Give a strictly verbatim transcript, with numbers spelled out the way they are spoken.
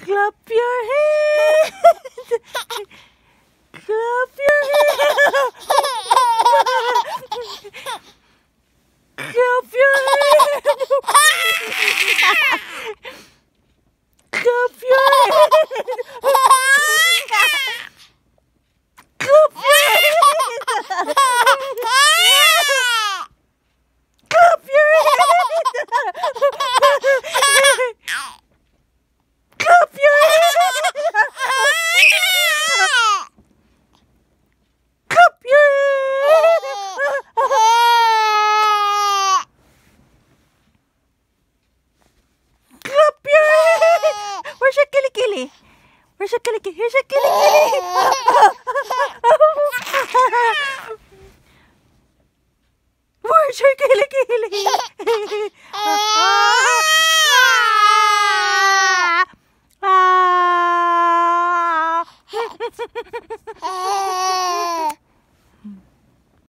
Clap your hands. Clap your hands. Clap your hands. Clap your hands. Clap your hands. Clap your hands. Clap your hands. Clap your hands. Clap your hands. Where's your kilikili? Where's your kilikili? Here's your kilikili. Where's your kilikili? Ah!